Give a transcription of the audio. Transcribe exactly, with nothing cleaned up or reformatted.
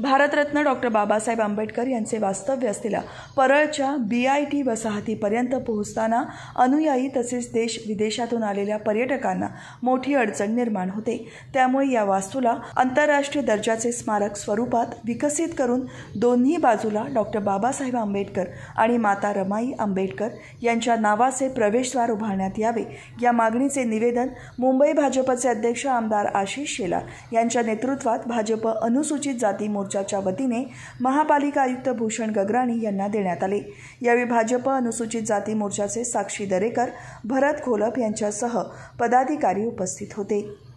Bharat Ratna doctor Babasaheb Ambedkar यांचे वास्तव्य असलेल्या परळच्या बी आय टी वसाहतीपर्यंत पोहोचताना अनुयायी तसेच देश विदेशातून आलेल्या पर्यटकांना मोठी अडचण निर्माण होते। त्यामुळे या वास्तूला आंतरराष्ट्रीय दर्जाचे स्मारक स्वरूपात विकसित करून दोन्ही बाजूला डॉक्टर बाबासाहेब आंबेडकर आणि माता रमाई आंबेडकर यांच्या नावाचे प्रवेशद्वार उभारण्यात यावे या मागणीचे निवेदन मुंबई भाजपचे अध्यक्ष आमदार आशिष शेलार यांच्या नेतृत्वात भाजप अनुसूचित जाती मोर्चाच्या वतीने महापालिका आयुक्त भूषण गगराणी यांना देण्यात आले। यावेळी भाजप अनुसूचित जाती मोर्चाचे साक्षी दरेकर, भरत खोलप यांच्यासह पदाधिकारी उपस्थित होते।